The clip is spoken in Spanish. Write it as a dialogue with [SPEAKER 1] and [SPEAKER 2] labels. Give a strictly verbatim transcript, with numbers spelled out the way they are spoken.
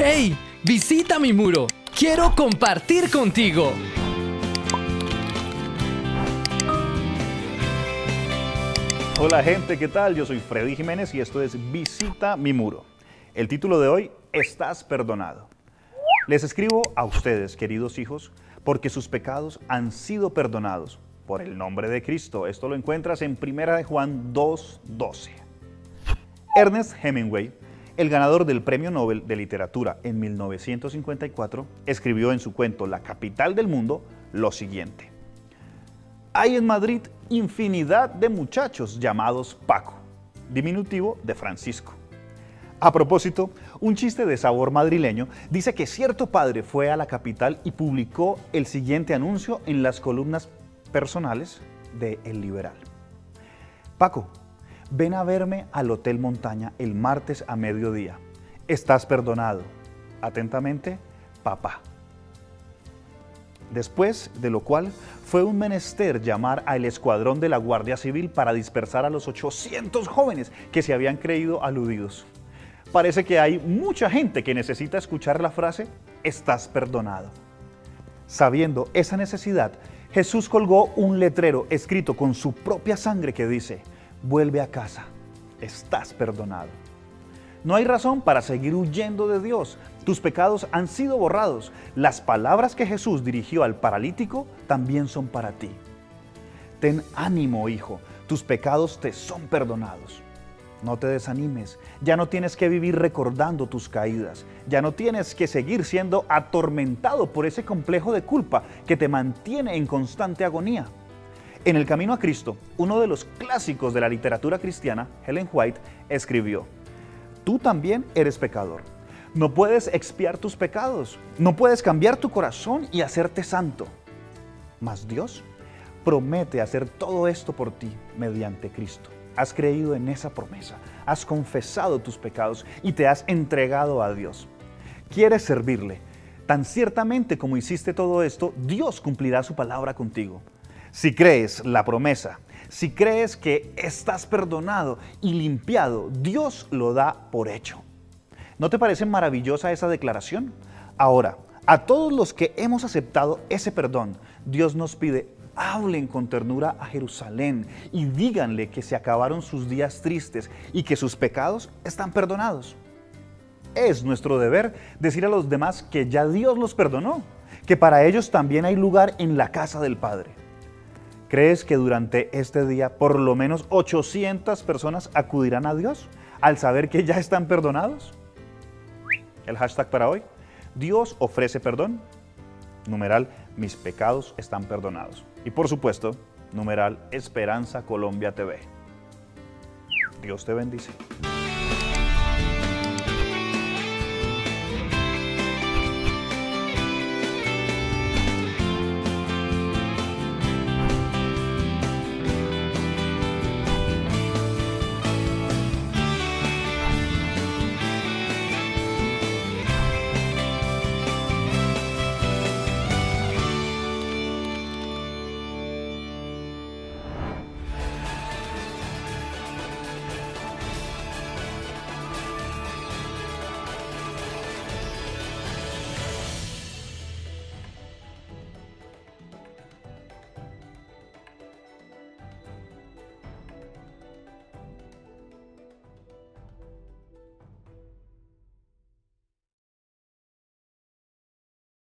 [SPEAKER 1] ¡Hey! ¡Visita mi muro! ¡Quiero compartir contigo!
[SPEAKER 2] Hola gente, ¿qué tal? Yo soy Freddy Jiménez y esto es Visita mi muro. El título de hoy, ¿estás perdonado? Les escribo a ustedes, queridos hijos, porque sus pecados han sido perdonados por el nombre de Cristo. Esto lo encuentras en primera de Juan dos doce. Ernest Hemingway, el ganador del Premio Nobel de Literatura en mil novecientos cincuenta y cuatro, escribió en su cuento La capital del mundo lo siguiente: hay en Madrid infinidad de muchachos llamados Paco, diminutivo de Francisco. A propósito, un chiste de sabor madrileño dice que cierto padre fue a la capital y publicó el siguiente anuncio en las columnas personales de El Liberal. Paco, ven a verme al Hotel Montaña el martes a mediodía. Estás perdonado. Atentamente, papá. Después de lo cual fue un menester llamar al escuadrón de la Guardia Civil para dispersar a los ochocientos jóvenes que se habían creído aludidos. Parece que hay mucha gente que necesita escuchar la frase «estás perdonado». Sabiendo esa necesidad, Jesús colgó un letrero escrito con su propia sangre que dice: «Vuelve a casa, estás perdonado». No hay razón para seguir huyendo de Dios. Tus pecados han sido borrados. Las palabras que Jesús dirigió al paralítico también son para ti. Ten ánimo, hijo, tus pecados te son perdonados. No te desanimes, ya no tienes que vivir recordando tus caídas, ya no tienes que seguir siendo atormentado por ese complejo de culpa que te mantiene en constante agonía. En El Camino a Cristo, uno de los clásicos de la literatura cristiana, Ellen White, escribió: tú también eres pecador. No puedes expiar tus pecados, no puedes cambiar tu corazón y hacerte santo. Mas Dios promete hacer todo esto por ti mediante Cristo. Has creído en esa promesa, has confesado tus pecados y te has entregado a Dios. Quieres servirle. Tan ciertamente como hiciste todo esto, Dios cumplirá su palabra contigo. Si crees la promesa, si crees que estás perdonado y limpiado, Dios lo da por hecho. ¿No te parece maravillosa esa declaración? Ahora, a todos los que hemos aceptado ese perdón, Dios nos pide: hablen con ternura a Jerusalén y díganle que se acabaron sus días tristes y que sus pecados están perdonados. Es nuestro deber decir a los demás que ya Dios los perdonó, que para ellos también hay lugar en la casa del Padre. ¿Crees que durante este día por lo menos ochocientas personas acudirán a Dios al saber que ya están perdonados? El hashtag para hoy: Dios ofrece perdón. Numeral, mis pecados están perdonados. Y por supuesto, numeral, Esperanza Colombia T V. Dios te bendice.